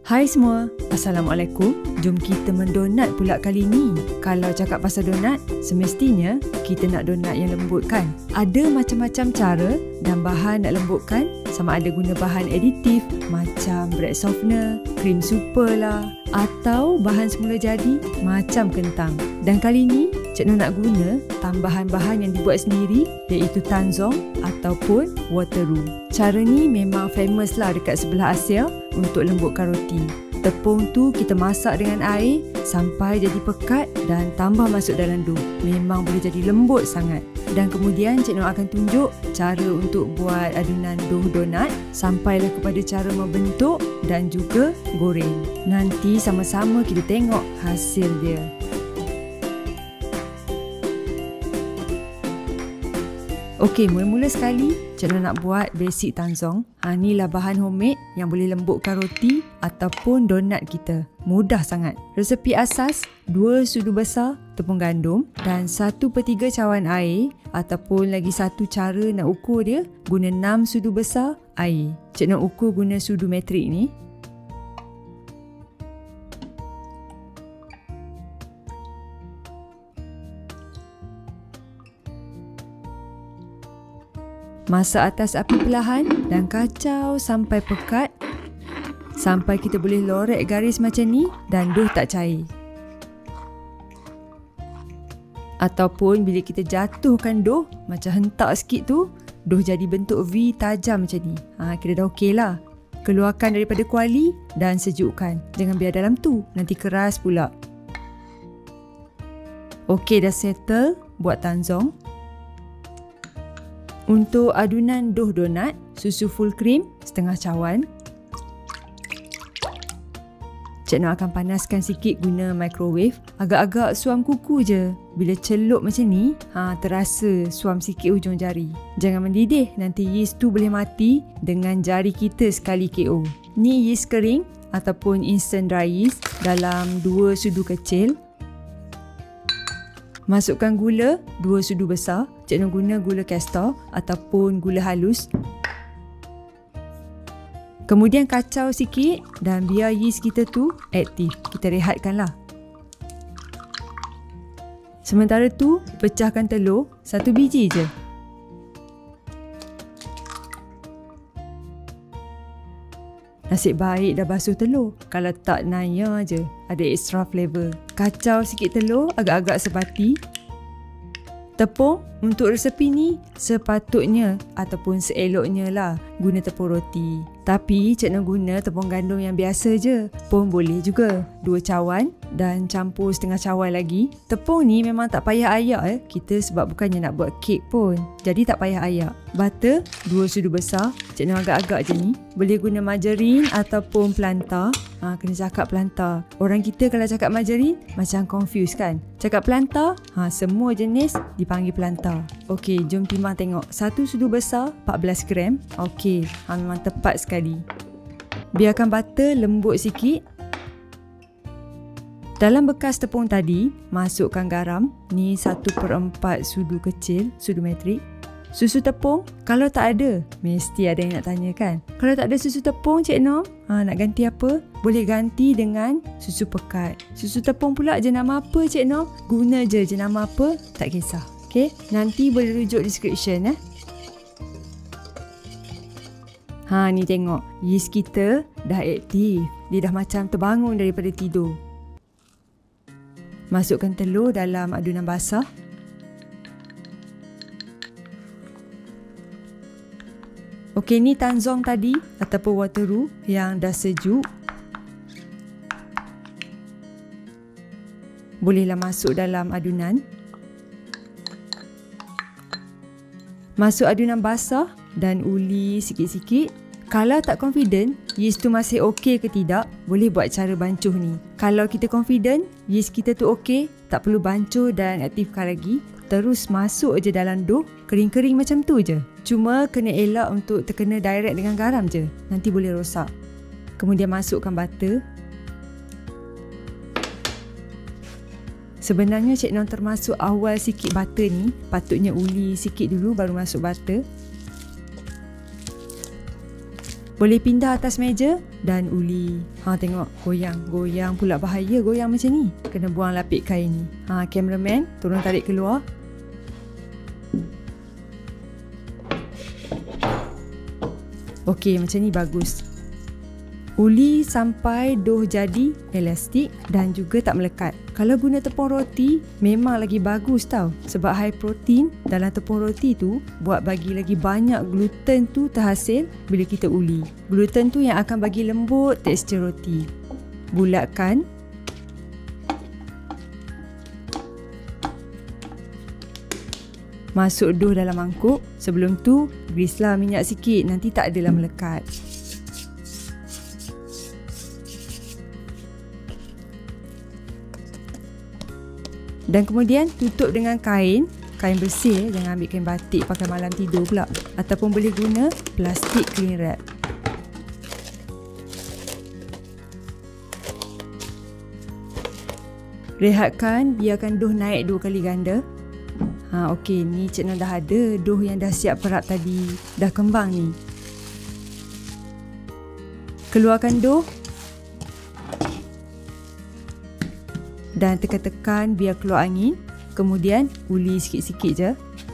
Hai semua, Assalamualaikum. Jom kita mendonat pula kali ni. Kalau cakap pasal donat, semestinya kita nak donat yang lembut kan? Ada macam-macam cara dan bahan nak lembutkan, sama ada guna bahan aditif macam bread softener, krim super lah, atau bahan semula jadi macam kentang. Dan kali ni, Cik Noh nak guna tambahan bahan yang dibuat sendiri, iaitu tanzong ataupun wateroo. Cara ni memang famous lah dekat sebelah Asia untuk lembutkan roti. Tepung tu kita masak dengan air sampai jadi pekat dan tambah masuk dalam dough. Memang boleh jadi lembut sangat. Dan kemudian Cik Noh akan tunjuk cara untuk buat adunan dough donat sampailah kepada cara membentuk dan juga goreng. Nanti sama-sama kita tengok hasil dia. Okey, mula-mula sekali Cik Noh nak buat basic tanzong. Inilah bahan homemade yang boleh lembutkan roti ataupun donat kita. Mudah sangat. Resepi asas 2 sudu besar tepung gandum dan 1/3 cawan air, ataupun lagi satu cara nak ukur dia, guna 6 sudu besar air. Cik Noh ukur guna sudu metrik ni. Masak atas api perlahan dan kacau sampai pekat, sampai kita boleh lorek garis macam ni dan dough tak cair. Ataupun bila kita jatuhkan dough macam hentak sikit tu, dough jadi bentuk V tajam macam ni. Kira dah okey lah. Keluarkan daripada kuali dan sejukkan. Jangan biar dalam tu, nanti keras pula. Okey, dah settle buat tanzong. Untuk adunan dough donat, susu full cream setengah cawan. Cik Noh akan panaskan sikit guna microwave. Agak-agak suam kuku je. Bila celup macam ni, terasa suam sikit ujung jari. Jangan mendidih, nanti yeast tu boleh mati dengan jari kita sekali KO. Ni yeast kering ataupun instant dry yeast dalam 2 sudu kecil. Masukkan gula 2 sudu besar. Cik Noh guna gula castor ataupun gula halus. Kemudian kacau sikit dan biar yeast kita tu aktif. Kita rehatkanlah. Sementara tu, pecahkan telur 1 biji je. Nasib baik dah basuh telur. Kalau tak, naya je. Ada extra flavour. Kacau sikit telur agak-agak sebati. Tepung untuk resepi ni sepatutnya ataupun seeloknya lah guna tepung roti. Tapi Cik Noh guna tepung gandum yang biasa je pun boleh juga. 2 cawan dan campur setengah cawan lagi. Tepung ni memang tak payah ayak kita sebab bukannya nak buat kek pun. Jadi tak payah ayak. Butter 2 sudu besar. Cik Noh agak-agak je ni. Boleh guna margarin ataupun plantar. Kena cakap plantar. Orang kita kalau cakap margarin macam confused kan. Cakap plantar, semua jenis dipanggil plantar. Okey, jom timbang tengok. 1 sudu besar 14 gram. Okey, memang tepat sekali. Biarkan butter lembut sikit. Dalam bekas tepung tadi, masukkan garam. Ni 1/4 sudu kecil, sudu metrik. Susu tepung, kalau tak ada, mesti ada yang nak tanya kan. Kalau tak ada susu tepung Cik Noh, nak ganti apa? Boleh ganti dengan susu pekat. Susu tepung pula jenama apa Cik Noh? Guna je jenama apa, tak kisah. Okay? Nanti boleh rujuk description Ni tengok, yeast kita dah aktif. Dia dah macam terbangun daripada tidur. Masukkan telur dalam adunan basah. Okey, ni tanzong tadi ataupun wateroo yang dah sejuk. Bolehlah masuk dalam adunan. Masuk adunan basah dan uli sikit-sikit. Kalau tak confident, yeast tu masih okey ke tidak, boleh buat cara bancuh ni. Kalau kita confident, yeast kita tu okey, tak perlu bancuh dan aktifkan lagi. Terus masuk je dalam dough, kering-kering macam tu je. Cuma kena elak untuk terkena direct dengan garam je. Nanti boleh rosak. Kemudian masukkan butter. Sebenarnya Cik Noh termasuk awal sikit butter ni. Patutnya uli sikit dulu baru masuk butter. Boleh pindah atas meja dan uli. Tengok, goyang pula, bahaya goyang macam ni. Kena buang lapik kain ni. Cameraman, tolong tarik keluar. Okey, macam ni bagus. Uli sampai dough jadi elastik dan juga tak melekat. Kalau guna tepung roti, memang lagi bagus tau. Sebab high protein dalam tepung roti tu buat bagi lagi banyak gluten tu terhasil bila kita uli. Gluten tu yang akan bagi lembut tekstur roti. Bulatkan. Masuk dough dalam mangkuk. Sebelum tu, grease minyak sikit, nanti tak adalah melekat. Dan kemudian tutup dengan kain bersih, jangan ambil kain batik pakai malam tidur pula. Ataupun boleh guna plastik cling wrap. Rehatkan, biarkan dough naik 2 kali ganda. Okey, ni Cik Noh dah ada dough yang dah siap perap tadi. Dah kembang ni. Keluarkan dough. Dan tekan-tekan biar keluar angin. Kemudian uli sikit-sikit je.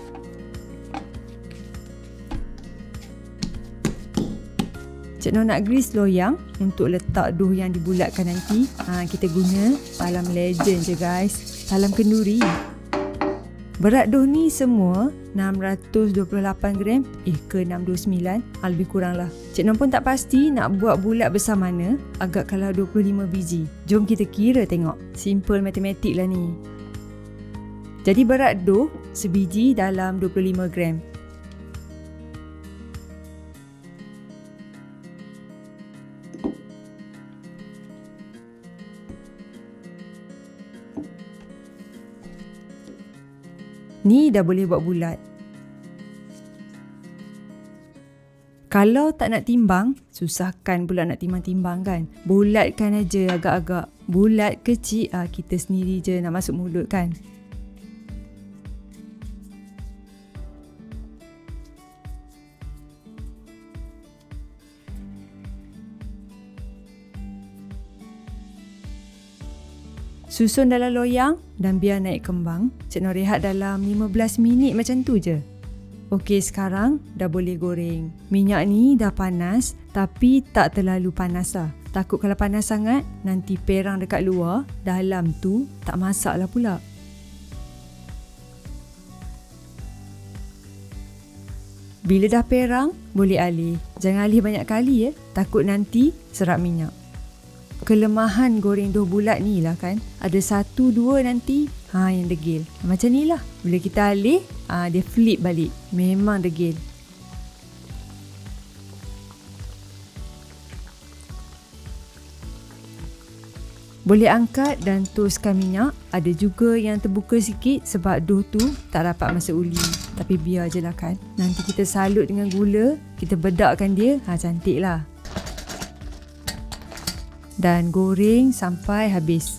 Cik Noh nak grease loyang untuk letak dough yang dibulatkan nanti. Kita guna salam legend je guys. Salam kenduri. Berat dough ni semua 628 gram ke 629, lebih kurang lah. Cik Noh pun tak pasti nak buat bulat besar mana, agak kalau 25 biji. Jom kita kira tengok. Simple matematik lah ni. Jadi berat dough sebiji dalam 25 gram. Ni dah boleh buat bulat. Kalau tak nak timbang, susahkan pula nak timbang-timbang kan. Bulatkan aja agak-agak. Bulat kecil, kita sendiri je nak masuk mulut kan. Susun dalam loyang dan biar naik kembang. Cik Noh rehat dalam 15 minit macam tu je. Okey, sekarang dah boleh goreng. Minyak ni dah panas tapi tak terlalu panas lah. Takut kalau panas sangat, nanti perang dekat luar, dalam tu tak masak lah pula. Bila dah perang, boleh alih. Jangan alih banyak kali takut nanti serap minyak. Kelemahan goreng dough bulat ni lah kan. Ada 1-2 nanti yang degil. Macam ni lah. Bila kita alih, dia flip balik. Memang degil. Boleh angkat dan toskan minyak. Ada juga yang terbuka sikit sebab dough tu tak dapat masuk uli. Tapi biar je lah kan. Nanti kita salut dengan gula. Kita bedakkan dia. Cantik lah. Dan goreng sampai habis.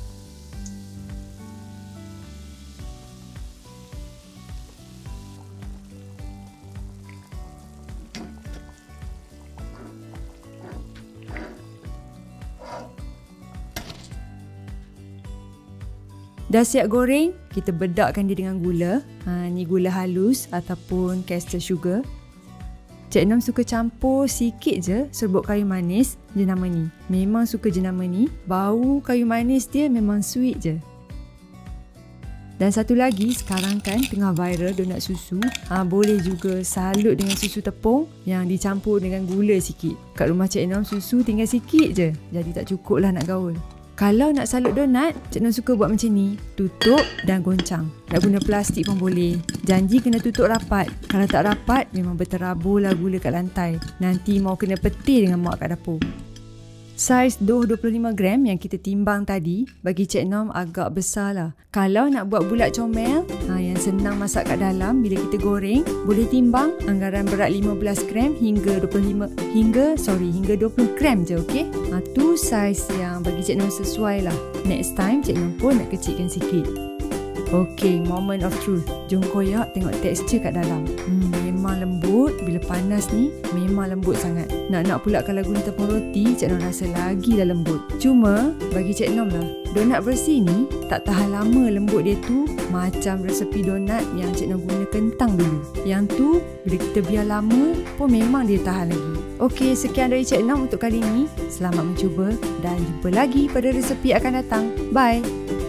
Dah siap goreng, kita bedakkan dia dengan gula. Ni gula halus ataupun caster sugar. Cik Nom suka campur sikit je serbuk kayu manis jenama ni. Memang suka jenama ni. Bau kayu manis dia memang sweet je. Dan satu lagi, sekarang kan tengah viral donat susu. Boleh juga salut dengan susu tepung yang dicampur dengan gula sikit. Kat rumah Cik Nom susu tinggal sikit je. Jadi tak cukup lah nak gaul. Kalau nak salut donat, Cik Nom suka buat macam ni. Tutup dan goncang. Nak guna plastik pun boleh. Janji kena tutup rapat. Kalau tak rapat, memang berterabur lah gula kat lantai. Nanti mau kena petir dengan mak kat dapur. Saiz dough 25 gram yang kita timbang tadi, bagi Cik Nom agak besar lah. Kalau nak buat bulat comel, yang senang masak kat dalam bila kita goreng, boleh timbang anggaran berat 15 gram hingga 20 gram je, okey? Tu saiz yang bagi Cik Nom sesuai lah. Next time Cik Nom pun nak kecilkan sikit. Okey, moment of truth. Jom koyak tengok tekstur kat dalam. Memang lembut. Bila panas ni, memang lembut sangat. Nak pula kalau guna tepung roti, Cik Nom rasa lagi dah lembut. Cuma, bagi Cik Nom lah, donat bersih ni tak tahan lama lembut dia tu macam resepi donat yang Cik Nom guna kentang dulu. Yang tu, bila kita biar lama pun memang dia tahan lagi. Okey, sekian dari Cik Nom untuk kali ini. Selamat mencuba dan jumpa lagi pada resepi akan datang. Bye!